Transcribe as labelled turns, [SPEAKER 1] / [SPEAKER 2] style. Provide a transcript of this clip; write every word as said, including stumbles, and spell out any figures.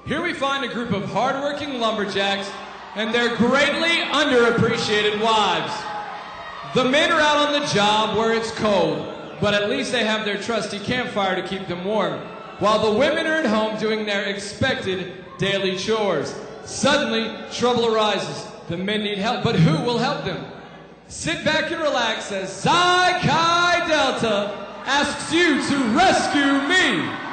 [SPEAKER 1] Here we find a group of hardworking lumberjacks and their greatly underappreciated wives. The men are out on the job where it's cold, but at least they have their trusty campfire to keep them warm, while the women are at home doing their expected daily chores. Suddenly, trouble arises. The men need help, but who will help them? Sit back and relax as Xi Chi Delta asks you to rescue me.